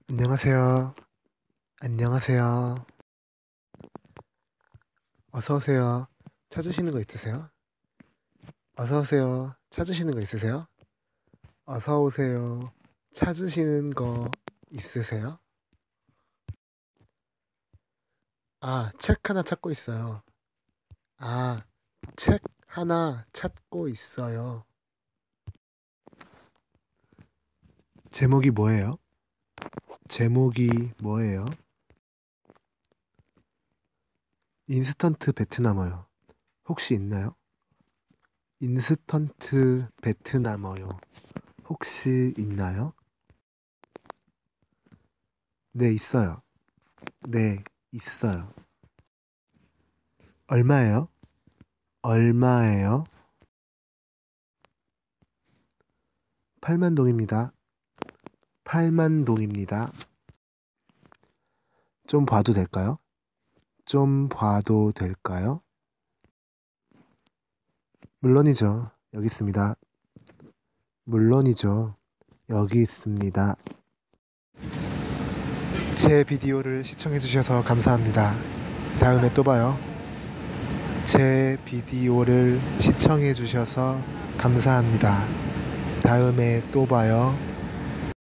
안녕하세요. 안녕하세요. 어서 오세요. 찾으시는 거 있으세요? 어서 오세요. 찾으시는 거 있으세요? 어서 오세요. 찾으시는 거 있으세요? 아, 책 하나 찾고 있어요. 아, 책 하나 찾고 있어요. 제목이 뭐예요? 제목이 뭐예요? 인스턴트 베트남어요. 혹시 있나요? 인스턴트 베트남어요. 혹시 있나요? 네, 있어요. 네, 있어요. 얼마예요? 얼마예요? 8만 동입니다. 8만 동입니다. 좀 봐도 될까요? 좀 봐도 될까요? 물론이죠. 여기 있습니다. 물론이죠. 여기 있습니다. 제 비디오를 시청해주셔서 감사합니다. 다음에 또 봐요. 제 비디오를 시청해주셔서 감사합니다. 다음에 또 봐요.